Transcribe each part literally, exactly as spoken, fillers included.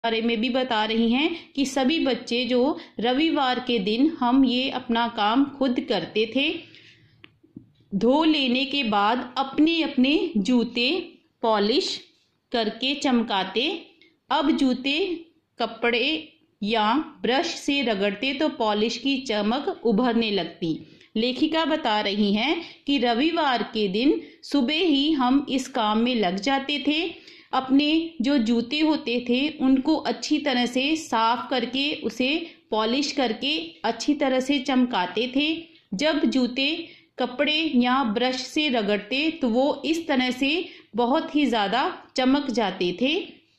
बारे में भी बता रही हैं कि सभी बच्चे जो रविवार के दिन हम ये अपना काम खुद करते थे, धो लेने के बाद अपने अपने जूते पॉलिश करके चमकाते। अब जूते कपड़े या ब्रश से रगड़ते तो पॉलिश की चमक उभरने लगती। लेखिका बता रही हैं कि रविवार के दिन सुबह ही हम इस काम में लग जाते थे। अपने जो जूते होते थे उनको अच्छी तरह से साफ करके उसे पॉलिश करके अच्छी तरह से चमकाते थे। जब जूते कपड़े या ब्रश से रगड़ते तो वो इस तरह से बहुत ही ज़्यादा चमक जाते थे।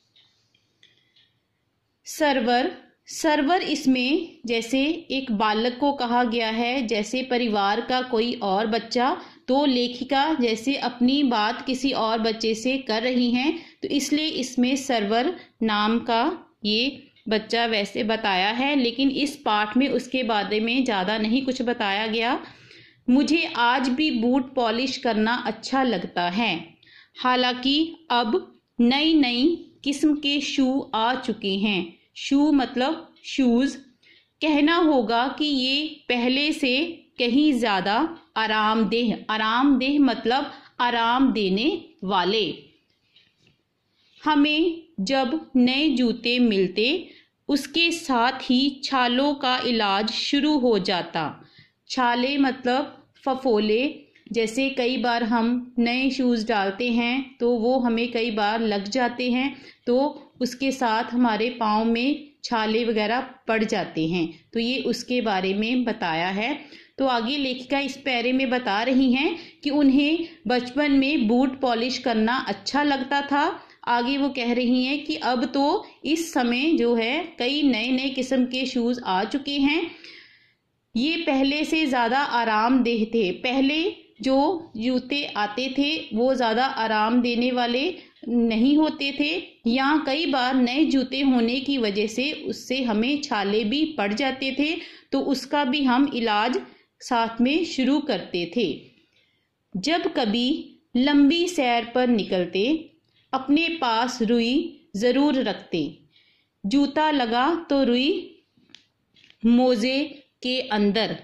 सर्वर सर्वर इसमें जैसे एक बालक को कहा गया है, जैसे परिवार का कोई और बच्चा। तो लेखिका जैसे अपनी बात किसी और बच्चे से कर रही हैं तो इसलिए इसमें सर्वर नाम का ये बच्चा वैसे बताया है, लेकिन इस पाठ में उसके बारे में ज़्यादा नहीं कुछ बताया गया। मुझे आज भी बूट पॉलिश करना अच्छा लगता है। हालांकि अब नई नई किस्म के शू आ चुके हैं। शू मतलब शूज़। कहना होगा कि ये पहले से कहीं ज़्यादा आरामदेह, आरामदेह मतलब आराम देने वाले। हमें जब नए जूते मिलते उसके साथ ही छालों का इलाज शुरू हो जाता। छाले मतलब फफोले। जैसे कई बार हम नए शूज़ डालते हैं तो वो हमें कई बार लग जाते हैं, तो उसके साथ हमारे पाँव में छाले वगैरह पड़ जाते हैं। तो ये उसके बारे में बताया है। तो आगे लेखिका इस पैरे में बता रही हैं कि उन्हें बचपन में बूट पॉलिश करना अच्छा लगता था। आगे वो कह रही हैं कि अब तो इस समय जो है कई नए नए किस्म के शूज़ आ चुके हैं। ये पहले से ज़्यादा आरामदेह थे। पहले जो जूते आते थे वो ज़्यादा आराम देने वाले नहीं होते थे, या कई बार नए जूते होने की वजह से उससे हमें छाले भी पड़ जाते थे, तो उसका भी हम इलाज साथ में शुरू करते थे। जब कभी लंबी सैर पर निकलते अपने पास रुई ज़रूर रखते। जूता लगा तो रुई मोजे के अंदर।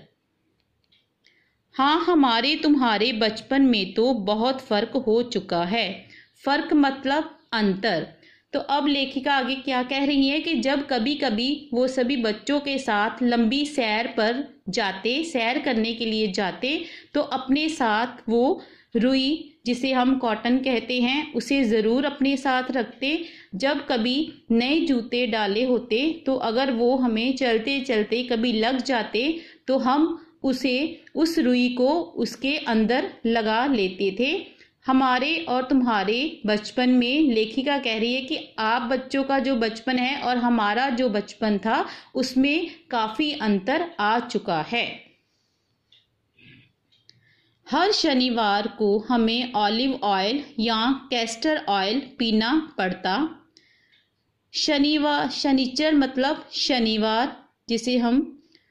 हाँ, हमारे तुम्हारे बचपन में तो बहुत फ़र्क हो चुका है। फ़र्क मतलब अंतर। तो अब लेखिका आगे क्या कह रही है कि जब कभी कभी वो सभी बच्चों के साथ लंबी सैर पर जाते, सैर करने के लिए जाते, तो अपने साथ वो रुई, जिसे हम कॉटन कहते हैं, उसे ज़रूर अपने साथ रखते। जब कभी नए जूते डाले होते तो अगर वो हमें चलते चलते कभी लग जाते तो हम उसे उस रुई को उसके अंदर लगा लेते थे। हमारे और तुम्हारे बचपन में लेखिका कह रही है कि आप बच्चों का जो बचपन है और हमारा जो बचपन था उसमें काफ़ी अंतर आ चुका है। हर शनिवार को हमें ऑलिव ऑयल या कैस्टर ऑयल पीना पड़ता। शनिवार, शनिचर मतलब शनिवार, जिसे हम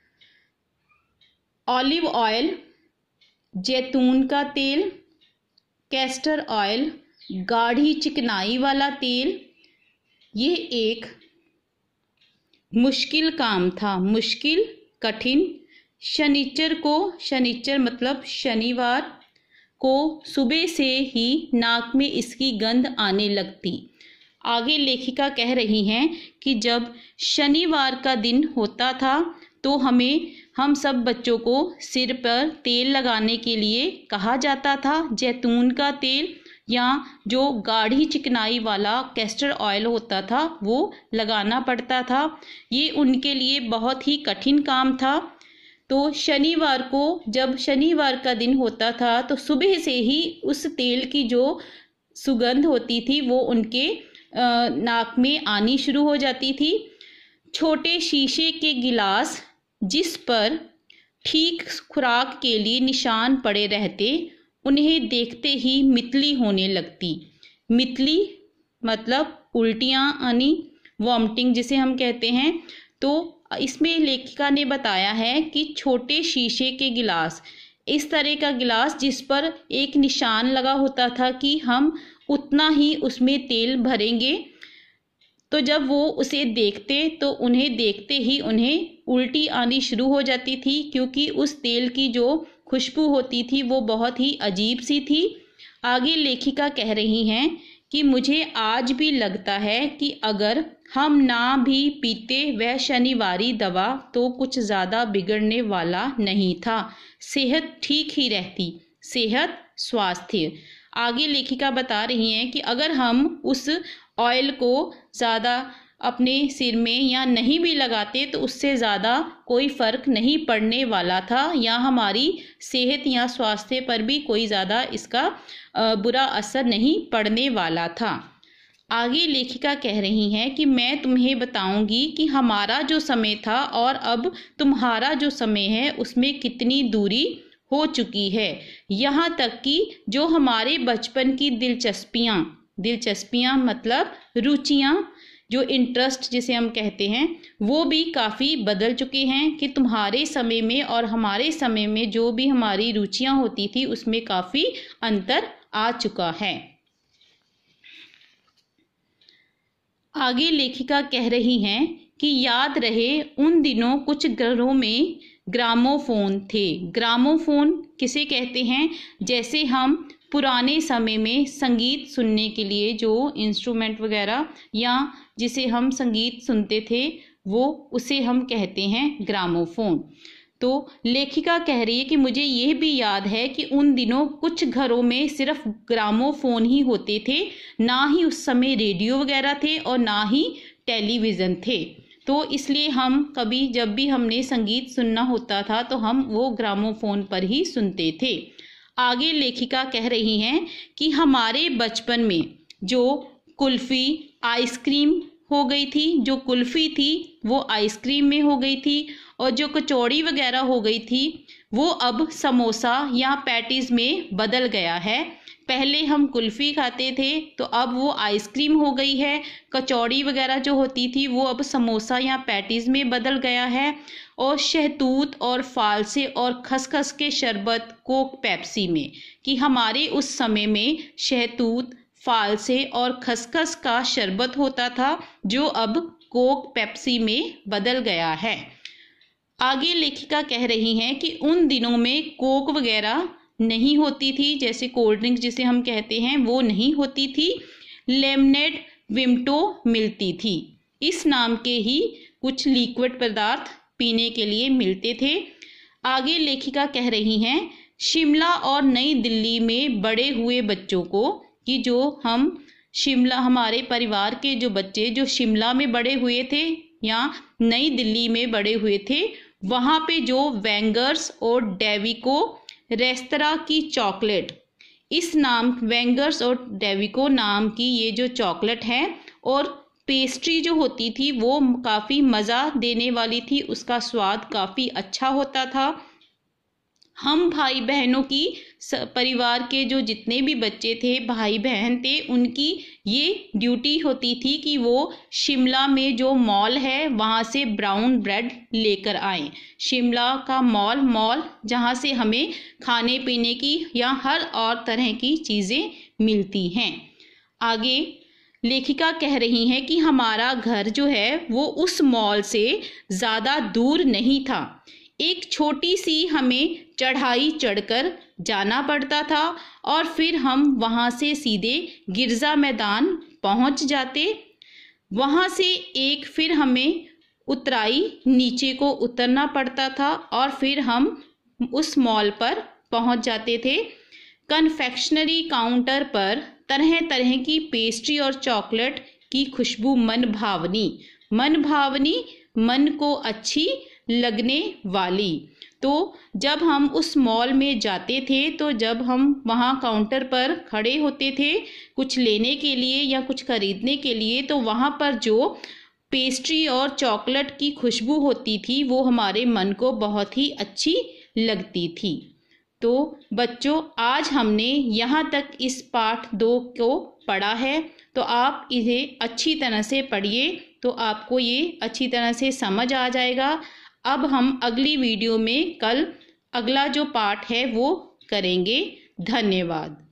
ऑलिव ऑयल, जैतून का तेल, कैस्टर ऑयल गाढ़ी चिकनाई वाला तेल। ये एक मुश्किल काम था, मुश्किल, कठिन। शनिचर को, शनिचर मतलब शनिवार को सुबह से ही नाक में इसकी गंध आने लगती। आगे लेखिका कह रही हैं कि जब शनिवार का दिन होता था तो हमें, हम सब बच्चों को सिर पर तेल लगाने के लिए कहा जाता था। जैतून का तेल या जो गाढ़ी चिकनाई वाला कैस्टर ऑयल होता था वो लगाना पड़ता था। ये उनके लिए बहुत ही कठिन काम था। तो शनिवार को, जब शनिवार का दिन होता था तो सुबह से ही उस तेल की जो सुगंध होती थी वो उनके नाक में आनी शुरू हो जाती थी। छोटे शीशे के गिलास जिस पर ठीक खुराक के लिए निशान पड़े रहते, उन्हें देखते ही मितली होने लगती। मितली मतलब उल्टियाँ आनी, वॉमिटिंग जिसे हम कहते हैं। तो इसमें लेखिका ने बताया है कि छोटे शीशे के गिलास, इस तरह का गिलास जिस पर एक निशान लगा होता था कि हम उतना ही उसमें तेल भरेंगे, तो जब वो उसे देखते तो उन्हें देखते ही उन्हें उल्टी आनी शुरू हो जाती थी, क्योंकि उस तेल की जो खुशबू होती थी वो बहुत ही अजीब सी थी। आगे लेखिका कह रही हैं कि मुझे आज भी लगता है कि अगर हम ना भी पीते वह शनिवारी दवा तो कुछ ज़्यादा बिगड़ने वाला नहीं था, सेहत ठीक ही रहती। सेहत स्वास्थ्य। आगे लेखिका बता रही हैं कि अगर हम उस ऑयल को ज़्यादा अपने सिर में या नहीं भी लगाते तो उससे ज़्यादा कोई फ़र्क नहीं पड़ने वाला था, या हमारी सेहत या स्वास्थ्य पर भी कोई ज़्यादा इसका बुरा असर नहीं पड़ने वाला था। आगे लेखिका कह रही हैं कि मैं तुम्हें बताऊंगी कि हमारा जो समय था और अब तुम्हारा जो समय है उसमें कितनी दूरी हो चुकी है। यहाँ तक कि जो हमारे बचपन की दिलचस्पियाँ दिलचस्पियाँ मतलब रुचियाँ, जो इंटरेस्ट जिसे हम कहते हैं, वो भी काफ़ी बदल चुके हैं कि तुम्हारे समय में और हमारे समय में जो भी हमारी रुचियाँ होती थी उसमें काफ़ी अंतर आ चुका है। आगे लेखिका कह रही हैं कि याद रहे उन दिनों कुछ घरों में ग्रामोफोन थे। ग्रामोफोन किसे कहते हैं? जैसे हम पुराने समय में संगीत सुनने के लिए जो इंस्ट्रूमेंट वगैरह या जिसे हम संगीत सुनते थे वो उसे हम कहते हैं ग्रामोफोन। तो लेखिका कह रही है कि मुझे यह भी याद है कि उन दिनों कुछ घरों में सिर्फ ग्रामोफोन ही होते थे, ना ही उस समय रेडियो वगैरह थे और ना ही टेलीविज़न थे। तो इसलिए हम कभी जब भी हमने संगीत सुनना होता था तो हम वो ग्रामोफोन पर ही सुनते थे। आगे लेखिका कह रही हैं कि हमारे बचपन में जो कुल्फ़ी आइसक्रीम हो गई थी, जो कुल्फ़ी थी वो आइसक्रीम में हो गई थी, और जो कचौड़ी वगैरह हो गई थी वो अब समोसा या पैटीज़ में बदल गया है। पहले हम कुल्फ़ी खाते थे तो अब वो आइसक्रीम हो गई है। कचौड़ी वगैरह जो होती थी वो अब समोसा या पैटीज़ में बदल गया है। और शहतूत और फालसे और खसखस के शरबत कोक पेप्सी में, कि हमारे उस समय में शहतूत फालसे और खसखस का शरबत होता था जो अब कोक पेप्सी में बदल गया है। आगे लेखिका कह रही हैं कि उन दिनों में कोक वगैरह नहीं होती थी, जैसे कोल्ड ड्रिंक जिसे हम कहते हैं वो नहीं होती थी। लेमनेड विम्टो मिलती थी। इस नाम के ही कुछ लिक्विड पदार्थ पीने के लिए मिलते थे। आगे लेखिका कह रही हैं शिमला और नई दिल्ली में बड़े हुए बच्चों को, कि जो हम शिमला हमारे परिवार के जो बच्चे जो शिमला में बड़े हुए थे या नई दिल्ली में बड़े हुए थे, वहाँ पे जो वेंगर्स और डेविको रेस्तरां की चॉकलेट, इस नाम वेंगर्स और डेविको नाम की ये जो चॉकलेट है और पेस्ट्री जो होती थी वो काफ़ी मज़ा देने वाली थी, उसका स्वाद काफ़ी अच्छा होता था। हम भाई बहनों की परिवार के जो जितने भी बच्चे थे, भाई बहन थे, उनकी ये ड्यूटी होती थी कि वो शिमला में जो मॉल है वहाँ से ब्राउन ब्रेड लेकर आएं। शिमला का मॉल मॉल जहाँ से हमें खाने पीने की या हर और तरह की चीज़ें मिलती हैं। आगे लेखिका कह रही हैं कि हमारा घर जो है वो उस मॉल से ज़्यादा दूर नहीं था। एक छोटी सी हमें चढ़ाई चढ़कर जाना पड़ता था और फिर हम वहाँ से सीधे गिरजा मैदान पहुँच जाते। वहाँ से एक फिर हमें उतराई नीचे को उतरना पड़ता था और फिर हम उस मॉल पर पहुँच जाते थे। कन्फेक्शनरी काउंटर पर तरह तरह की पेस्ट्री और चॉकलेट की खुशबू मन भावनी मन भावनी मन को अच्छी लगने वाली। तो जब हम उस मॉल में जाते थे तो जब हम वहाँ काउंटर पर खड़े होते थे कुछ लेने के लिए या कुछ खरीदने के लिए, तो वहाँ पर जो पेस्ट्री और चॉकलेट की खुशबू होती थी वो हमारे मन को बहुत ही अच्छी लगती थी। तो बच्चों, आज हमने यहाँ तक इस पाठ दो को पढ़ा है, तो आप इसे अच्छी तरह से पढ़िए तो आपको ये अच्छी तरह से समझ आ जाएगा। अब हम अगली वीडियो में कल अगला जो पाठ है वो करेंगे। धन्यवाद।